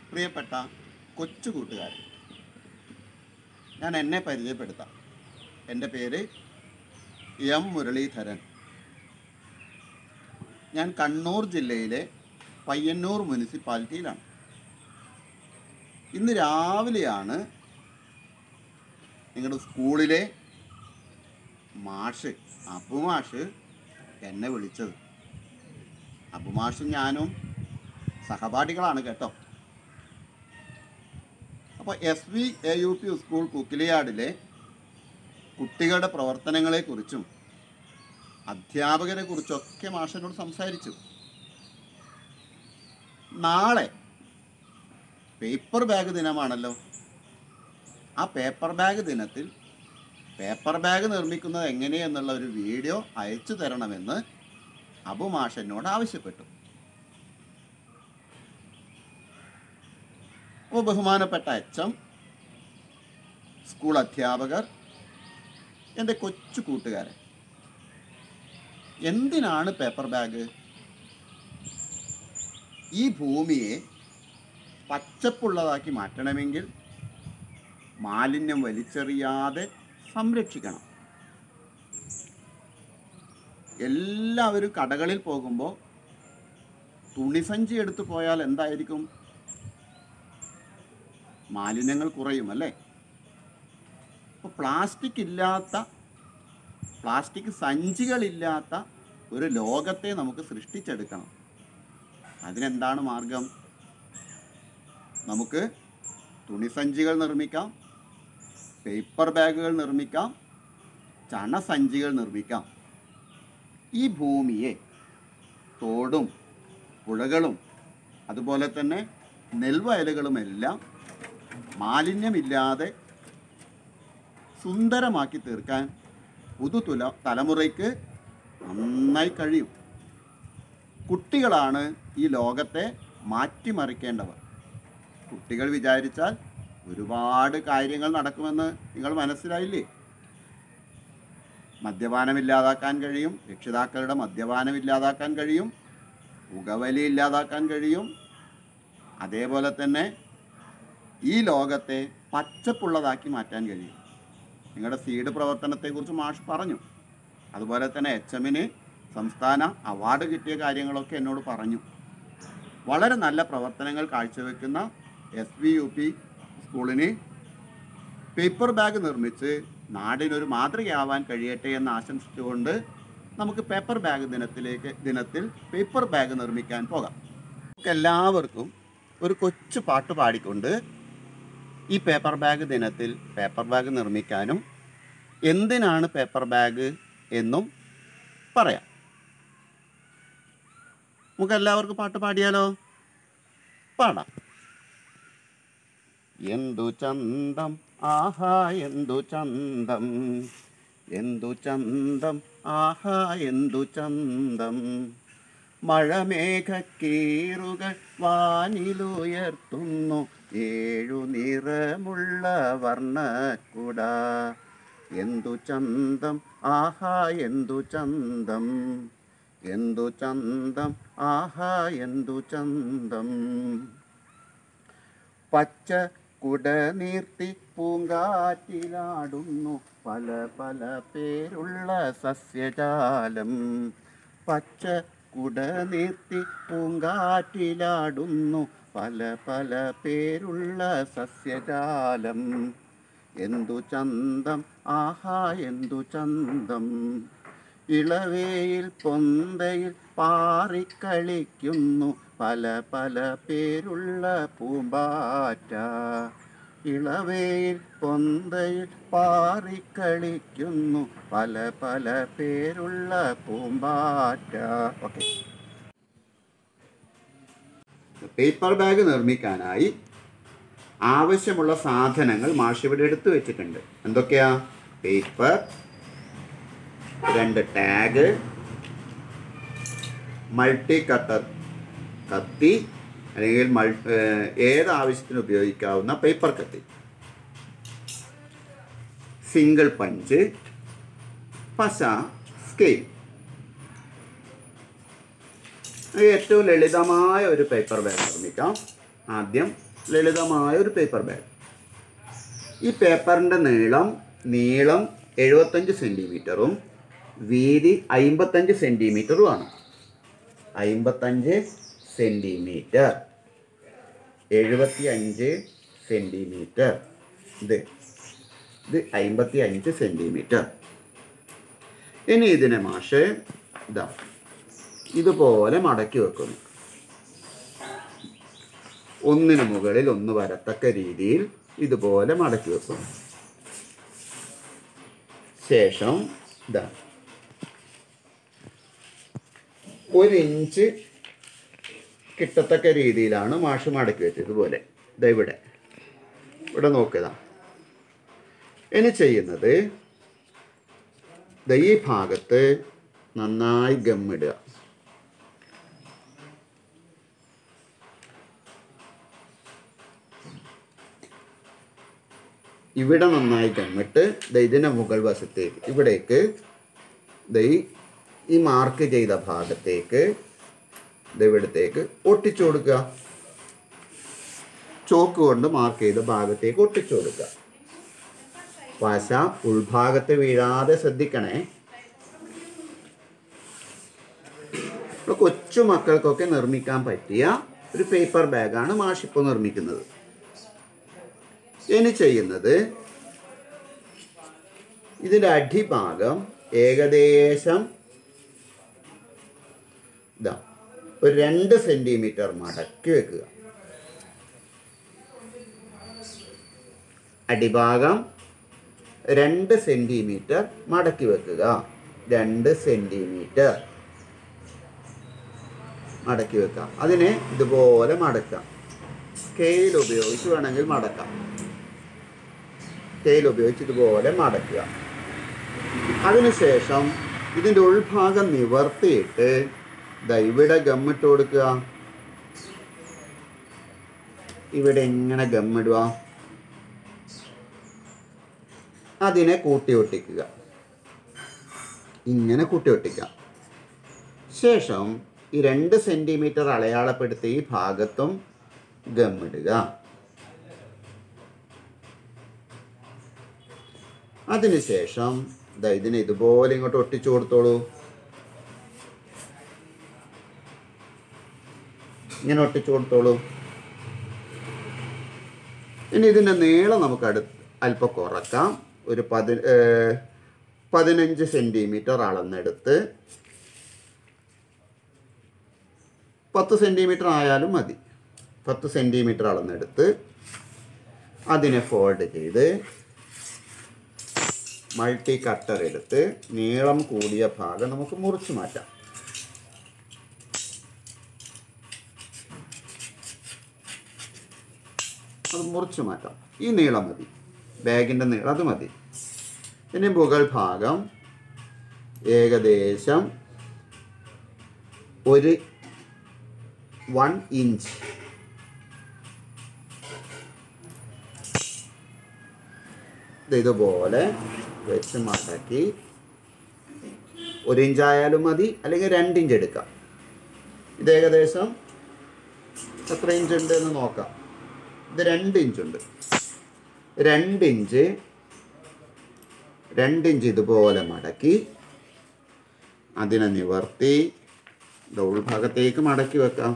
പ്രിയപ്പെട്ട കൊച്ചു കൂട്ടുകാരൻ, ഞാൻ എന്നെ പരിചയപ്പെടുത്താം. എൻ്റെ പേര് എം മുരളീധരൻ. ഞാൻ കണ്ണൂർ ജില്ലയിലെ പയ്യന്നൂർ മുനിസിപ്പാലിറ്റിയിലാണ്. ഇന്ന് രാവിലെയാണ് നിങ്ങളുടെ സ്കൂളിലെ മാഷ് അബുമാഷ് എന്നെ വിളിച്ചത്. അബുമാഷും ഞാനും സഹപാഠികളാണ് കേട്ടോ. അപ്പോൾ SVAUP സ്കൂൾ കുക്കിലിയാടിലെ കുട്ടികളുടെ പ്രവർത്തനങ്ങളെക്കുറിച്ചും അധ്യാപകരെ കുറിച്ചൊക്കെ മാഷിനോട് സംസാരിച്ചു. നാളെ പേപ്പർ ബാഗ് ദിനമാണല്ലോ. ആ പേപ്പർ ബാഗ് ദിനത്തിൽ പേപ്പർ ബാഗ് നിർമ്മിക്കുന്നത് എങ്ങനെയെന്നുള്ള ഒരു വീഡിയോ അയച്ചു തരണമെന്ന് അബുമാഷനോട് ആവശ്യപ്പെട്ടു. അപ്പോൾ ബഹുമാനപ്പെട്ട HM, സ്കൂൾ അധ്യാപകർ, എൻ്റെ കൊച്ചു കൂട്ടുകാരൻ, എന്തിനാണ് പേപ്പർ ബാഗ്? ഈ ഭൂമിയെ പച്ചപ്പുള്ളതാക്കി മാറ്റണമെങ്കിൽ മാലിന്യം വലിച്ചെറിയാതെ സംരക്ഷിക്കണം. എല്ലാവരും കടകളിൽ പോകുമ്പോൾ തുണിസഞ്ചി എടുത്തു പോയാൽ എന്തായിരിക്കും? മാലിന്യങ്ങൾ കുറയും അല്ലേ? അപ്പോൾ പ്ലാസ്റ്റിക് സഞ്ചികളില്ലാത്ത ഒരു ലോകത്തെ നമുക്ക് സൃഷ്ടിച്ചെടുക്കണം. അതിനെന്താണ് മാർഗം? നമുക്ക് തുണിസഞ്ചികൾ നിർമ്മിക്കാം, പേപ്പർ ബാഗുകൾ നിർമ്മിക്കാം, ചണസഞ്ചികൾ നിർമ്മിക്കാം. ഈ ഭൂമിയെ തോടും പുഴകളും അതുപോലെ തന്നെ നെൽവയലുകളുമെല്ലാം മാലിന്യമില്ലാതെ സുന്ദരമാക്കി തീർക്കാൻ തലമുറയ്ക്ക് നന്നായി കഴിയും. കുട്ടികളാണ് ഈ ലോകത്തെ മാറ്റിമറിക്കേണ്ടവർ. കുട്ടികൾ വിചാരിച്ചാൽ ഒരുപാട് കാര്യങ്ങൾ നടക്കുമെന്ന് നിങ്ങൾ മനസ്സിലായില്ലേ? മദ്യപാനം ഇല്ലാതാക്കാൻ കഴിയും, രക്ഷിതാക്കളുടെ മദ്യപാനം ഇല്ലാതാക്കാൻ കഴിയും, പുകവലി ഇല്ലാതാക്കാൻ കഴിയും. അതേപോലെ തന്നെ ഈ ലോകത്തെ പച്ചപ്പുള്ളതാക്കി മാറ്റാൻ കഴിയും. നിങ്ങളുടെ സീഡ് പ്രവർത്തനത്തെക്കുറിച്ച് മാഷ് പറഞ്ഞു. അതുപോലെ തന്നെ HMന് സംസ്ഥാന അവാർഡ് കിട്ടിയ കാര്യങ്ങളൊക്കെ എന്നോട് പറഞ്ഞു. വളരെ നല്ല പ്രവർത്തനങ്ങൾ കാഴ്ചവെക്കുന്ന SVUP സ്കൂളിന് പേപ്പർ ബാഗ് നിർമ്മിച്ച് നാടിനൊരു മാതൃകയാവാൻ കഴിയട്ടെ എന്ന് ആശംസിച്ചുകൊണ്ട് നമുക്ക് പേപ്പർ ബാഗ് ദിനത്തിൽ പേപ്പർ ബാഗ് നിർമ്മിക്കാൻ പോകാം. നമുക്ക് എല്ലാവർക്കും ഒരു കൊച്ചു പാട്ട് പാടിക്കൊണ്ട് ഈ പേപ്പർ ബാഗ് ദിനത്തിൽ പേപ്പർ ബാഗ് നിർമ്മിക്കാനും എന്തിനാണ് പേപ്പർ ബാഗ് എന്നും പറയാം. നമുക്ക് എല്ലാവർക്കും പാട്ട് പാടിയാലോ? പാടാം. എന്തു ചന്തം, ആഹാ എന്തു ചന്തം, എന്തു ചന്തം, ആഹാ എന്തു ചന്തം, മഴമേഘക്കീറുകൾ വാനിലുയർത്തുന്നു 7 നിറമുള്ള വർണ്ണക്കുട. എന്തു ചന്തം, ആഹാ എന്തു ചന്തം, എന്തു ചന്തം, ആഹാ എന്തു ചന്തം, പച്ച കുട നീർത്തി പൂങ്കാറ്റിലാടുന്നു പല പല പേരുള്ള സസ്യജാലം. പച്ച കുട നീർത്തി പൂങ്കാറ്റിലാടുന്നു പല പല പേരുള്ള സസ്യജാലം. എന്തു ചന്തം, ആഹാ എന്തു ചന്തം, ഇളവേയിൽ പൊന്തയിൽ പാറിക്കളിക്കുന്നു പല പല പേരുള്ള പൂമ്പാറ്റ. ഇളവേയിൽ പൊന്തയിൽ പാറിക്കളിക്കുന്നു പല പല പേരുള്ള പൂമ്പാറ്റ. ഓക്കെ. പേപ്പർ ബാഗ് നിർമ്മിക്കാനായി ആവശ്യമുള്ള സാധനങ്ങൾ മാഷ് ഇവിടെ എടുത്തു വെച്ചിട്ടുണ്ട്. എന്തൊക്കെയാ? പേപ്പർ, 2 ടാഗ്, മൾട്ടി കട്ടർ കത്തി അല്ലെങ്കിൽ ഏത് ആവശ്യത്തിന് ഉപയോഗിക്കാവുന്ന പേപ്പർ കത്തി, സിംഗിൾ പഞ്ച്, പശ, സ്കെയിൽ. ഏറ്റവും ലളിതമായ ഒരു പേപ്പർ ബാഗ് നിർമ്മിക്കാം. ആദ്യം ലളിതമായ ഒരു പേപ്പർ ബാഗ്. ഈ പേപ്പറിൻ്റെ നീളം 75 സെൻറ്റിമീറ്ററും വീതി 55 സെൻറ്റിമീറ്ററുമാണ്. 55 സെൻറ്റിമീറ്റർ, 75 സെൻറ്റിമീറ്റർ, ഇത് 55 സെൻറ്റിമീറ്റർ. ഇനി ഇതിനെ മാഷ് ഇതുപോലെ മടക്കി വെക്കുന്നു. ഒന്നിനു മുകളിൽ ഒന്ന് വരത്തക്ക രീതിയിൽ ഇതുപോലെ മടക്കി വെക്കുന്നു. ശേഷം 1 ഇഞ്ച് കിട്ടത്തക്ക രീതിയിലാണ് മാഷ് മടക്കി വെച്ചത്. ഇതുപോലെ ഇവിടെ നോക്കുക. ഇനി ചെയ്യുന്നത് ഈ ഭാഗത്ത് നന്നായി ഗമ്മിടുക. ഇവിടെ നന്നായി ഗമ്മിട്ട് ഇതിൻ്റെ മുകൾ വശത്തേക്ക് ഇവിടേക്ക് ഈ മാർക്ക് ചെയ്ത ഭാഗത്തേക്ക് ഇവിടത്തേക്ക് ഒട്ടിച്ചു കൊടുക്കുക. ചോക്ക് കൊണ്ട് മാർക്ക് ചെയ്ത ഭാഗത്തേക്ക് ഒട്ടിച്ചു കൊടുക്കുക. പശ ഉൾഭാഗത്ത് വീഴാതെ ശ്രദ്ധിക്കണേ. കൊച്ചു മക്കൾക്കൊക്കെ നിർമ്മിക്കാൻ പറ്റിയ ഒരു പേപ്പർ ബാഗാണ് മാഷിപ്പോൾ നിർമ്മിക്കുന്നത്. ഇനി ചെയ്യുന്നത് ഇതിൻ്റെ അടിഭാഗം ഏകദേശം ഒരു 2 സെൻറ്റിമീറ്റർ മടക്കി വെക്കുക. അടിഭാഗം 2 സെൻറ്റിമീറ്റർ മടക്കി വെക്കുക. 2 സെൻറ്റിമീറ്റർ മടക്കി വെക്കാം. അതിനെ ഇതുപോലെ മടക്കാം. സ്കെയിൽ ഉപയോഗിച്ച് വേണമെങ്കിൽ മടക്കാം. സ്കെയിൽ ഉപയോഗിച്ച് ഇതുപോലെ മടക്കുക. അതിനുശേഷം ഇതിൻ്റെ ഉൾഭാഗം നിവർത്തിയിട്ട് ഇവിടെ ഗമ്മിട്ട് കൊടുക്കുക. ഇവിടെ എങ്ങനെ ഗമ്മിടുക? അതിനെ കൂട്ടി ഒട്ടിക്കുക. ഇങ്ങനെ കൂട്ടി ഒട്ടിക്കാം. ശേഷം ഈ 2 സെൻറ്റിമീറ്റർ അടയാളപ്പെടുത്തി ഈ ഭാഗത്തും ഗമ്മിടുക. അതിനുശേഷം ഇതിനെ ഇതുപോലെ ഇങ്ങോട്ട് ഒട്ടിച്ചു കൊടുത്തോളൂ. ഇങ്ങനെ ഒട്ടിച്ചു കൊടുത്തോളൂ. ഇനി ഇതിൻ്റെ നീളം നമുക്ക് അല്പം കുറക്കാം. ഒരു 15 സെൻറ്റിമീറ്റർ അളന്നെടുത്ത് 10 സെൻറ്റിമീറ്റർ ആയാലും മതി. 10 സെൻറ്റിമീറ്റർ അളന്നെടുത്ത് അതിനെ ഫോൾഡ് ചെയ്ത് മൾട്ടി കട്ടർ എടുത്ത് നീളം കൂടിയ ഭാഗം നമുക്ക് മുറിച്ച് മാറ്റാം. അത് മുറിച്ച് മാറ്റാം. ഈ നീളം മതി, ബാഗിൻ്റെ നീളം അത് മതി. ഇനി മുകൾ ഭാഗം ഏകദേശം ഒരു 1 ഇഞ്ച് ഇതുപോലെ വെച്ച് മടക്കി 1 ഇഞ്ചായാലും മതി, അല്ലെങ്കിൽ 2 ഇഞ്ച് എടുക്കാം. ഇത് ഏകദേശം എത്ര ഇഞ്ച് ഉണ്ട് എന്ന് നോക്കാം. ഇത് 2 ഇഞ്ചുണ്ട്. 2 ഇഞ്ച് ഇതുപോലെ മടക്കി അതിനെ നിവർത്തി ഉൾഭാഗത്തേക്ക് മടക്കി വെക്കാം.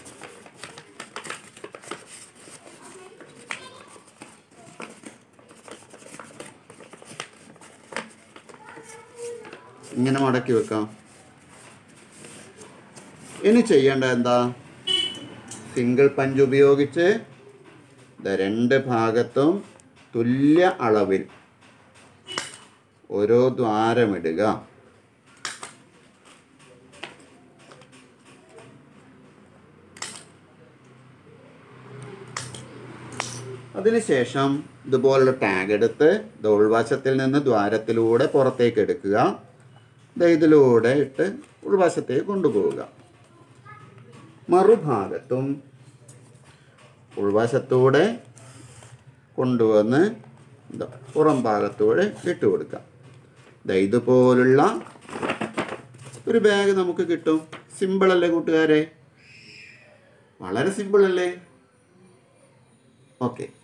ഇങ്ങനെ മടക്കി വെക്കാം. ഇനി ചെയ്യേണ്ടത് എന്താ? സിംഗിൾ പഞ്ച് ഉപയോഗിച്ച് 2 ഭാഗത്തും തുല്യ അളവിൽ ഓരോ ദ്വാരമിടുക. അതിനുശേഷം ഇതുപോലുള്ള ടാഗ് എടുത്ത് ഉൾവശത്തിൽ നിന്ന് ദ്വാരത്തിലൂടെ പുറത്തേക്ക് എടുക്കുക. ഇതിലൂടെ ഇട്ട് ഉൾവശത്തേക്ക് കൊണ്ടുപോവുക. മറുഭാഗത്തും ഉൾവശത്തൂടെ കൊണ്ടുവന്ന് പുറം ഭാഗത്തൂടെ ഇട്ട് കൊടുക്കാം. ഇതുപോലുള്ള ഒരു ബാഗ് നമുക്ക് കിട്ടും. സിമ്പിളല്ലേ കൂട്ടുകാരെ? വളരെ സിമ്പിളല്ലേ? ഓക്കെ.